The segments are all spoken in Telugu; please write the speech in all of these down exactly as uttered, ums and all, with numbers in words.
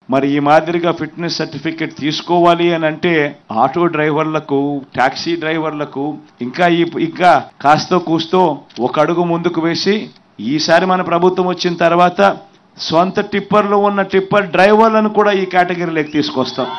మరి ఈ మాదిరిగా ఫిట్నెస్ సర్టిఫికేట్ తీసుకోవాలి అని అంటే ఆటో డ్రైవర్లకు, టాక్సీ డ్రైవర్లకు ఇంకా ఈ ఇంకా కాస్తో కూస్తో ఒక అడుగు ముందుకు వేసి ఈసారి మన ప్రభుత్వం వచ్చిన తర్వాత సొంత టిప్పర్లు ఉన్న టిప్పర్ డ్రైవర్లను కూడా ఈ కేటగిరీలోకి తీసుకొస్తాం.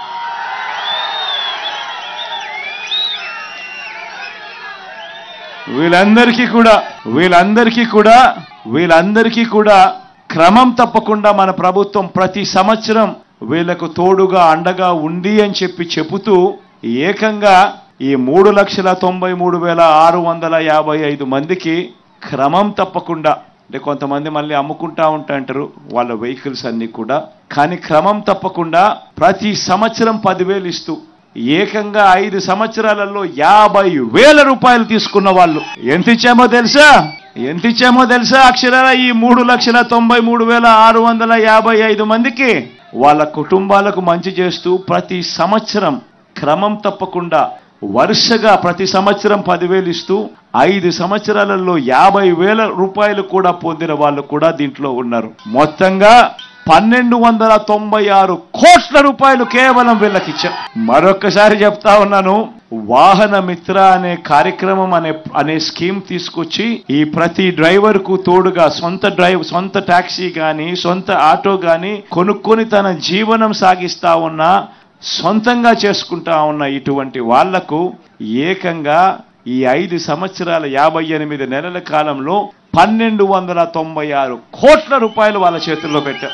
వీళ్ళందరికీ కూడా వీళ్ళందరికీ కూడా వీళ్ళందరికీ కూడా క్రమం తప్పకుండా మన ప్రభుత్వం ప్రతి సంవత్సరం వీళ్లకు తోడుగా అండగా ఉంది అని చెప్పి చెబుతూ ఏకంగా ఈ మూడు లక్షల తొంభై మూడు వేల ఆరు వందల యాభై ఐదు మందికి క్రమం తప్పకుండా, అంటే కొంతమంది మళ్ళీ అమ్ముకుంటా ఉంటాంటారు వాళ్ళ వెహికల్స్ అన్ని కూడా, కానీ క్రమం తప్పకుండా ప్రతి సంవత్సరం పదివేలు ఇస్తూ ఏకంగా ఐదు సంవత్సరాలలో యాభై వేల రూపాయలు తీసుకున్న వాళ్ళు ఎంత ఇచ్చామో తెలుసా ఎంత ఇచ్చామో తెలుసా అక్షరాల ఈ మూడు లక్షల తొంభై మూడు వేల ఆరు వందల యాభై ఐదు మందికి వాళ్ళ కుటుంబాలకు మంచి చేస్తూ ప్రతి సంవత్సరం క్రమం తప్పకుండా వరుసగా ప్రతి సంవత్సరం పదివేలు ఇస్తూ ఐదు సంవత్సరాలలో యాభై వేల రూపాయలు కూడా పొందిన వాళ్ళు కూడా దీంట్లో ఉన్నారు. మొత్తంగా పన్నెండు వందల తొంభై ఆరు కోట్ల రూపాయలు కేవలం వీళ్ళకి ఇచ్చాం. మరొకసారి చెప్తా ఉన్నాను, వాహన మిత్ర అనే కార్యక్రమం అనే అనే స్కీమ్ తీసుకొచ్చి ఈ ప్రతి డ్రైవర్ కు తోడుగా సొంత డ్రైవ్ సొంత టాక్సీ కానీ సొంత ఆటో కానీ కొనుక్కొని తన జీవనం సాగిస్తా ఉన్నా, సొంతంగా చేసుకుంటా ఉన్న ఇటువంటి వాళ్లకు ఏకంగా ఈ ఐదు సంవత్సరాల యాభై ఎనిమిది నెలల కాలంలో పన్నెండు వందల తొంభై ఆరు కోట్ల రూపాయలు వాళ్ళ చేతుల్లో పెట్టారు.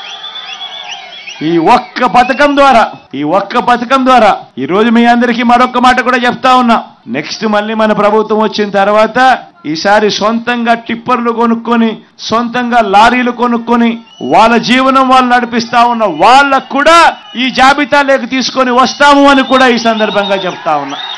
ఈ ఒక్క పథకం ద్వారా ఈ ఒక్క పథకం ద్వారా ఈ రోజు మీ అందరికీ మరొక మాట కూడా చెప్తా ఉన్నా, నెక్స్ట్ మళ్ళీ మన ప్రభుత్వం వచ్చిన తర్వాత ఈసారి సొంతంగా టిప్పర్లు కొనుక్కొని సొంతంగా లారీలు కొనుక్కొని వాళ్ళ జీవనం వాళ్ళు నడిపిస్తా ఉన్న వాళ్ళకు కూడా ఈ జాబితాలోకి తీసుకొని వస్తాము అని కూడా ఈ సందర్భంగా చెప్తా ఉన్నా.